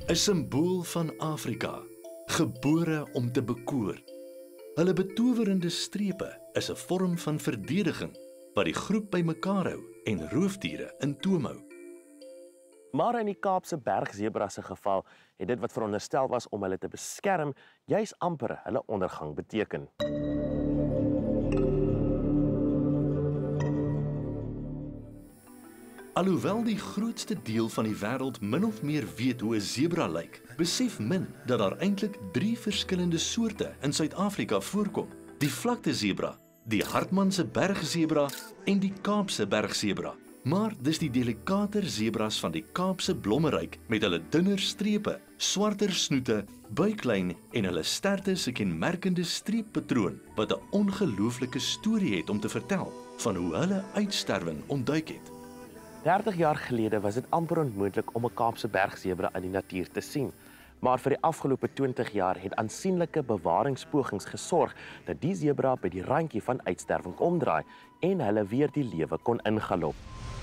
'n simbool van Afrika, gebore om te bekoor. Hulle betowerende strepe is 'n vorm van verdediging wat die groep bymekaar hou en roofdiere in toom hou. Maar in die Kaapse bergzebra se geval het dit wat veronderstel was om hulle te beskerm, juis amper hulle ondergang beteken. Alhoewel die grootste deel van die wêreld min of meer weet hoe 'n sebra lyk, besef min dat daar eintlik 3 verskillende soorte in Suid-Afrika voorkom. Die vlaktesebra, die Hartmann se bergzebra en die Kaapse bergzebra. Maar dis die delikater sebras van die Kaapse blommeryk met hulle dunner strepe, swarter snoete, buiklyn en hulle sterte se kenmerkende streeppatroon wat 'n ongelooflike storie het om te vertel van hoe hulle uitsterwing ontduik het. 30 jaar gelede was dit amper onmoontlik om 'n Kaapse bergzebra in die natuur te sien. Maar vir die afgelope 20 jaar het aansienlike bewaringspogings gesorg dat die sebra by die randjie van uitsterwing omdraai en hulle weer die lewe kon ingalop.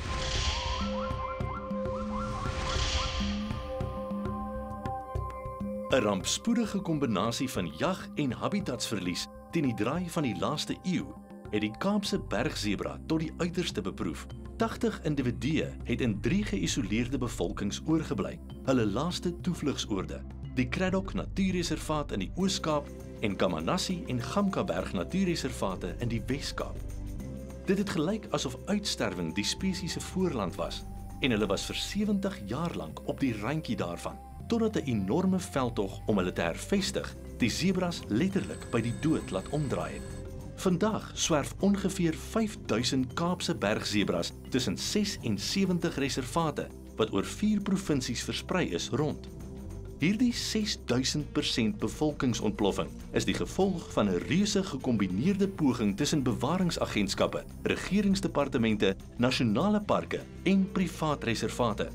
‘n rampspoedige kombinasie van jag- en habitatsverlies teen die draai van die laaste eeu het die Kaapse bergzebra tot die uiterste beproef. 80 individue het in 3 geïsoleerde bevolkings oorgebly, hulle laaste toevlugsoorde, die Cradock Natuurreservaat in die Oos-Kaap en Kamanassie en Gamkaberg Natuurreservate in die Wes-Kaap. Dit het gelyk asof uitsterwing die spesies se voorland was en hulle was vir 70 jaar lank op die randjie daarvan, totdat 'n enorme veldtog om hulle te hervestig die sebras letterlik by die dood laat omdraai het. Vandag swerf ongeveer 5000 Kaapse bergzebras tussen 76 reservate wat oor 4 provinsies versprei is rond. Hierdie 6000% bevolkingsontploffing is die gevolg van 'n reuse gekombineerde poging tussen bewaringsagentskappe, regeringsdepartemente, nasionale parke en privaat reservate.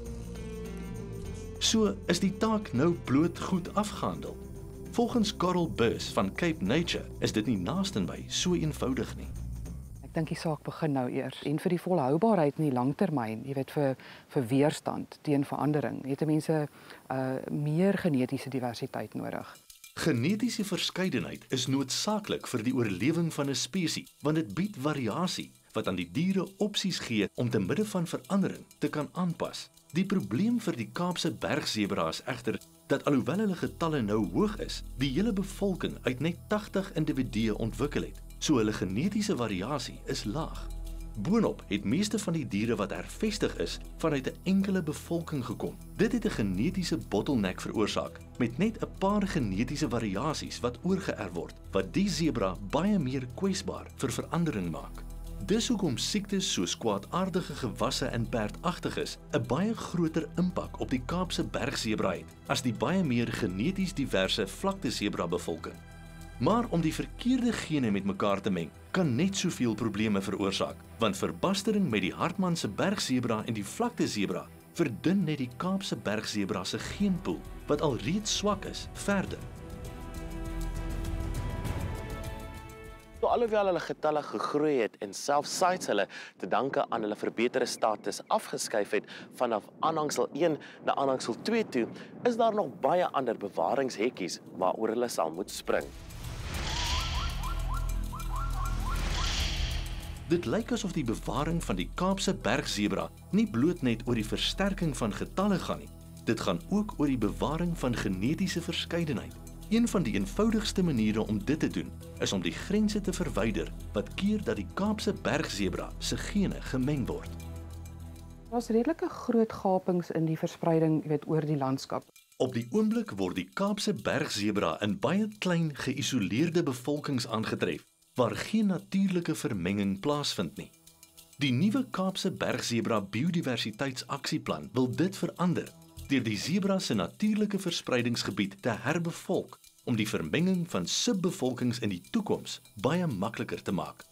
So is die taak nou bloot goed afgehandel. Volgens Carl Bus van Cape Nature is dit nie naastenby so eenvoudig nie. Ek dink die saak begin nou eers en vir die volhoubaarheid in die langtermyn, jy weet vir weerstand teen verandering, het mense meer genetiese diversiteit nodig. Genetiese verskeidenheid is noodsaaklik vir die oorlewing van 'n spesies, want dit bied variasie wat aan die diere opsies gee om te midde van verandering te kan aanpas. Die probleem vir die Kaapse bergzebra is egter dat alhoewel hulle getalle nou hoog is, die hele bevolking uit net 80 individue ontwikkel het, so hulle genetiese variasie is laag. Boonop het meeste van die diere wat hervestig is vanuit 'n enkele bevolking gekom. Dit het 'n genetiese bottleneck veroorsaak met net 'n paar genetiese variasies wat oorgeerf word, wat die sebra baie meer kwesbaar vir verandering maak. Dis hoekom siektes soos kwaadaardige gewasse en perdagtiges 'n baie groter impak op die Kaapse bergzebra het as die baie meer geneties diverse vlaktesebra bevolking. Maar om die verkeerde gene met mekaar te meng, kan net soveel probleme veroorsaak, want verbastering met die Hartmann se bergzebra en die vlaktesebra verdun net die Kaapse bergzebra se geenpool, wat alreeds swak is, verder. So alhoewel hulle getalle gegroei het en selfs sites hulle te danke aan hulle verbeterde status afgeskuif het vanaf aanhangsel 1 na aanhangsel 2 toe, is daar nog baie ander bewaringshekkies waaroor hulle sal moet spring. Dit lyk asof die bewaring van die Kaapse bergzebra nie bloot net oor die versterking van getalle gaan nie. Dit gaan ook oor die bewaring van genetiese verskeidenheid. Een van die eenvoudigste maniere om dit te doen, is om die grense te verwyder wat keer dat die Kaapse bergzebra se gene gemeng word. Daar's redelike groot gapings in die verspreiding, jy weet, oor die landskap. Op die oomblik word die Kaapse bergzebra in baie klein geïsoleerde bevolkings aangetref, waar geen natuurlike vermenging plaasvind nie. Die nuwe Kaapse bergzebra biodiversiteitsaksieplan wil dit verander deur die sebra se natuurlike verspreidingsgebied te herbevolk om die vermenging van subbevolkings in die toekoms baie makliker te maak.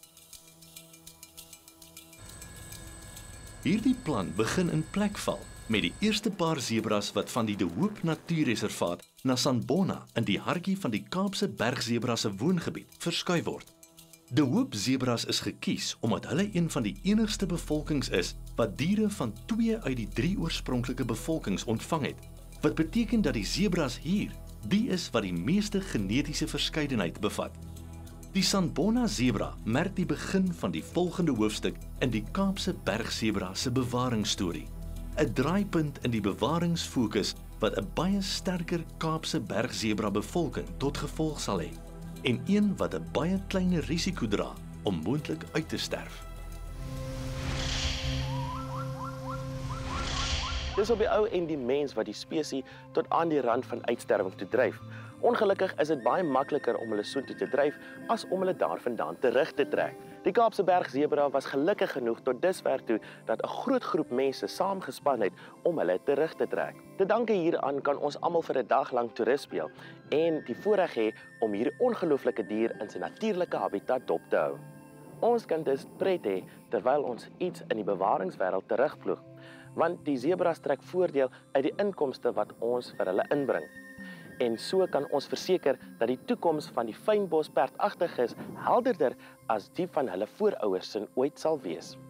Hierdie plan begin in plek val met die eerste paar sebras wat van die De Hoop Natuurreservaat na Sanbona in die hartjie van die Kaapse bergzebra se woongebied verskuif word. De Hoop sebras is gekies omdat hulle een van die enigste bevolkings is wat diere van 2 uit die 3 oorspronklike bevolkings ontvang het. wat beteken dat die sebras hier die is wat die meeste genetiese verskeidenheid bevat. Die Sanbona sebra merk die begin van die volgende hoofstuk in die Kaapse bergsebra se bewaringsstorie. 'n Draaipunt in die bewaringsfokus wat 'n baie sterker Kaapse bergsebra bevolking tot gevolg sal hê en een wat 'n baie kleiner risiko dra om moontlik uit te sterf. Dis op die ou en die mens wat die spesies tot aan die rand van uitsterwing toe dryf. Ongelukkig is dit baie makliker om hulle soontoe te dryf as om hulle daarvandaan terug te trek. Die Kaapse bergsebra was gelukkig genoeg tot dusver toe dat 'n groot groep mense saamgespan het om hulle terug te trek. Te danke hieraan kan ons almal vir 'n dag lank toerist speel en die voorreg hê om hierdie ongelooflike dier in sy natuurlike habitat dop te hou. Ons kan dus pret hê terwyl ons iets in die bewaringswêreld terugvloeg, want die sebras trek voordeel uit die inkomste wat ons vir hulle inbring. En so kan ons verseker dat die toekoms van die fynbospertagtiges helderder as die van hulle voorouers ooit sal wees.